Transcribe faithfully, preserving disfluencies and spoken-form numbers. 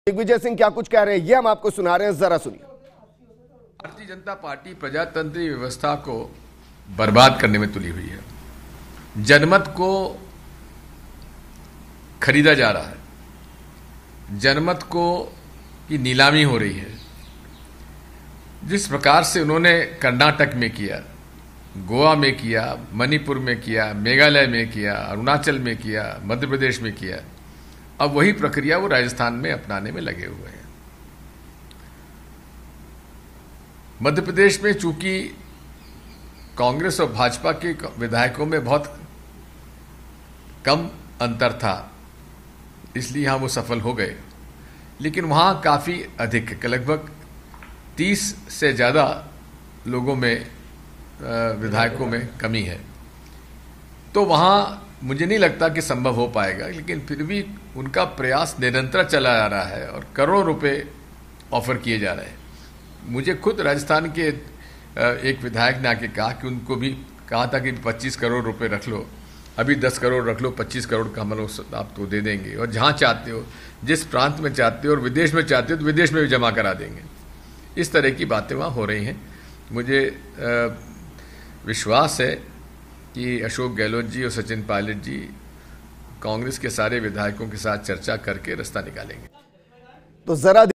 दिग्विजय सिंह क्या कुछ कह रहे हैं ये हम आपको सुना रहे हैं, जरा सुनिए। भारतीय जनता पार्टी प्रजातंत्रीय व्यवस्था को बर्बाद करने में तुली हुई है। जनमत को खरीदा जा रहा है, जनमत को की नीलामी हो रही है। जिस प्रकार से उन्होंने कर्नाटक में किया, गोवा में किया, मणिपुर में किया, मेघालय में किया, अरुणाचल में किया, मध्य प्रदेश में किया, अब वही प्रक्रिया वो राजस्थान में अपनाने में लगे हुए हैं। मध्य प्रदेश में चूंकि कांग्रेस और भाजपा के विधायकों में बहुत कम अंतर था, इसलिए यहां वो सफल हो गए, लेकिन वहां काफी अधिक, लगभग तीस से ज्यादा लोगों में, विधायकों में कमी है। तो वहां मुझे नहीं लगता कि संभव हो पाएगा, लेकिन फिर भी उनका प्रयास निरंतर चला जा रहा है और करोड़ों रुपए ऑफर किए जा रहे हैं। मुझे खुद राजस्थान के एक विधायक ने आके कहा कि उनको भी कहा था कि पच्चीस करोड़ रुपए रख लो, अभी दस करोड़ रख लो, पच्चीस करोड़ का हम लोग आपको दे देंगे, और जहां चाहते हो, जिस प्रांत में चाहते हो और विदेश में चाहते हो तो विदेश में भी जमा करा देंगे। इस तरह की बातें वहाँ हो रही हैं। मुझे विश्वास है कि अशोक गहलोत जी और सचिन पायलट जी कांग्रेस के सारे विधायकों के साथ चर्चा करके रास्ता निकालेंगे। तो जरा